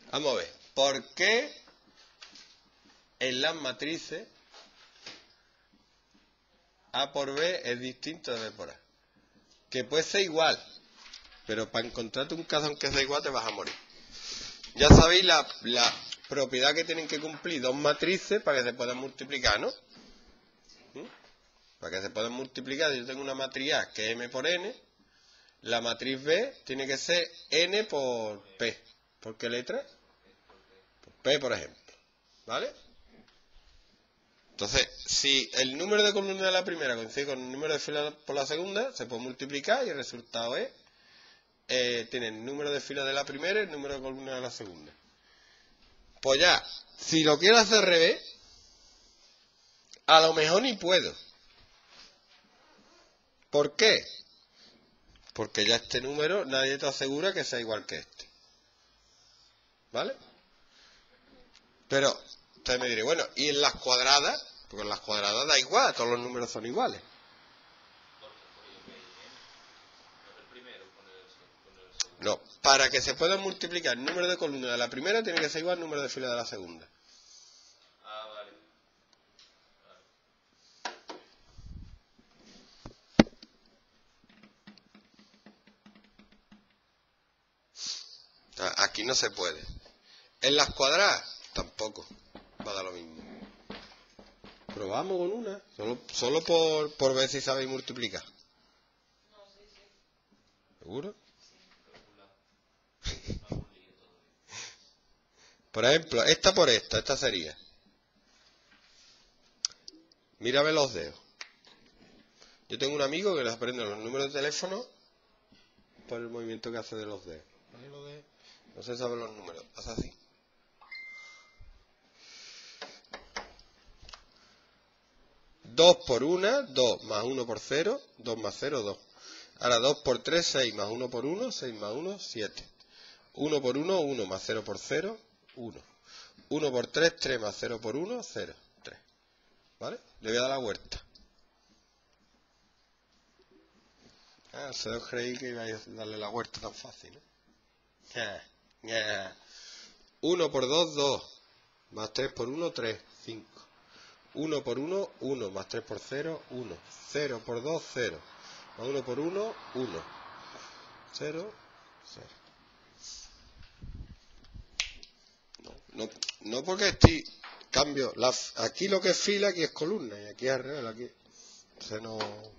Vamos a ver. ¿Por qué en las matrices A por B es distinto de B por A? Que puede ser igual, pero para encontrarte un caso en que sea igual te vas a morir. Ya sabéis la propiedad que tienen que cumplir dos matrices para que se puedan multiplicar, ¿no? Para que se puedan multiplicar, yo tengo una matriz A que es M por N, la matriz B tiene que ser N por P. ¿Por qué letra? Por P, por ejemplo. ¿Vale? Entonces, si el número de columna de la primera coincide con el número de filas por la segunda, se puede multiplicar y el resultado es, tiene el número de filas de la primera y el número de columna de la segunda. Pues ya, si lo quiero hacer al revés, a lo mejor ni puedo. ¿Por qué? Porque ya este número nadie te asegura que sea igual que este. ¿Vale? Pero usted me dirá, bueno, ¿y en las cuadradas? Porque en las cuadradas da igual, todos los números son iguales. No, para que se pueda multiplicar el número de columnas de la primera tiene que ser igual al número de filas de la segunda. Aquí no se puede. En las cuadradas tampoco va a dar lo mismo. Probamos con una, solo por ver si sabéis multiplicar. ¿Seguro? Por ejemplo, esta por esta sería. Mírame los dedos. Yo tengo un amigo que les aprende los números de teléfono por el movimiento que hace de los dedos. No se saben los números, hace así. Dos por una, 2 más 1 por 0, 2 más 0, 2. Ahora 2 por 3, 6 más 1 por 1, 6 más 1, 7. 1 por 1, 1 más 0 por 0, 1. 1 por 3, 3 más 0 por 1, 0, 3. ¿Vale? Le voy a dar la vuelta. ¿Ustedes creí que iba a darle la vuelta tan fácil, ¿no? 1 por 2, 2. Más 3 por 1, 3, 5. 1 por 1, 1. Más 3 por 0, 1. 0 por 2, 0. Más 1 por 1, 1. 0, 0. No porque estoy... Cambio. Aquí lo que es fila, aquí es columna. Y aquí es al revés. Aquí. No